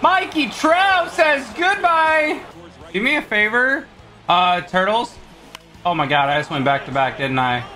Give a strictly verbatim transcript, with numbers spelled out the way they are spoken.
Mikey Trout says goodbye. Do me a favor, uh, Turtles. Oh my God, I just went back to back, didn't I?